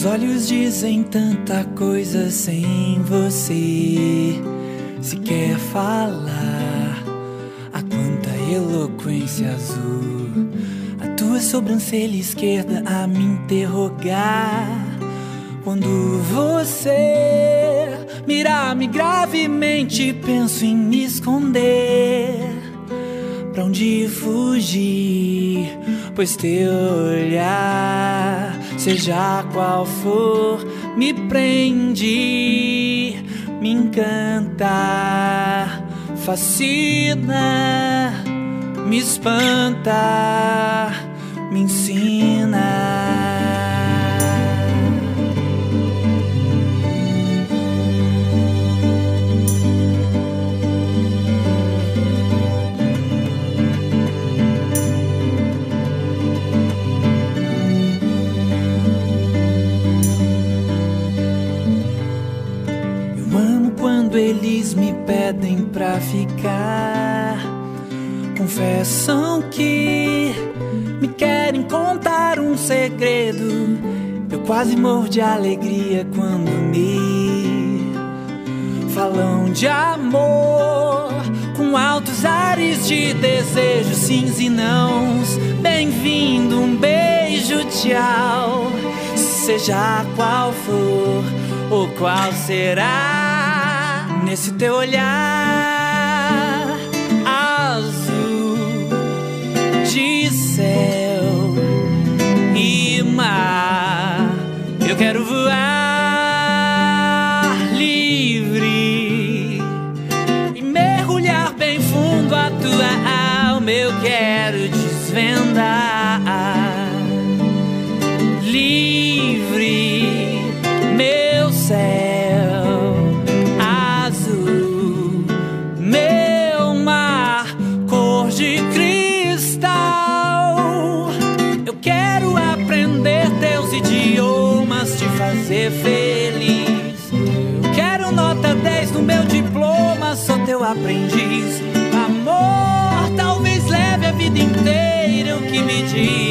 Meus olhos dizem tanta coisa sem você sequer falar. Há quanta eloquência azul, a tua sobrancelha esquerda a me interrogar. Quando você mira-me gravemente, penso em me esconder. Pra onde fugir? Pois teu olhar, seja qual for, me prende, me encanta, fascina, me espanta, me ensina. Quando eles me pedem pra ficar, confessam que me querem contar um segredo. Eu quase morro de alegria quando me falam de amor, com altos ares de desejo, sims e nãos. Bem-vindo, um beijo, tchau. Seja qual for ou qual será, nesse teu olhar azul de céu e mar, eu quero voar livre e mergulhar bem fundo a tua alma. Eu quero desvendar livre meu céu azul, meu mar cor de cristal. Eu quero aprender teus idiomas, te fazer feliz. Eu quero nota 10 no meu diploma, sou teu aprendiz. Amor, talvez leve a vida inteira, o que me diz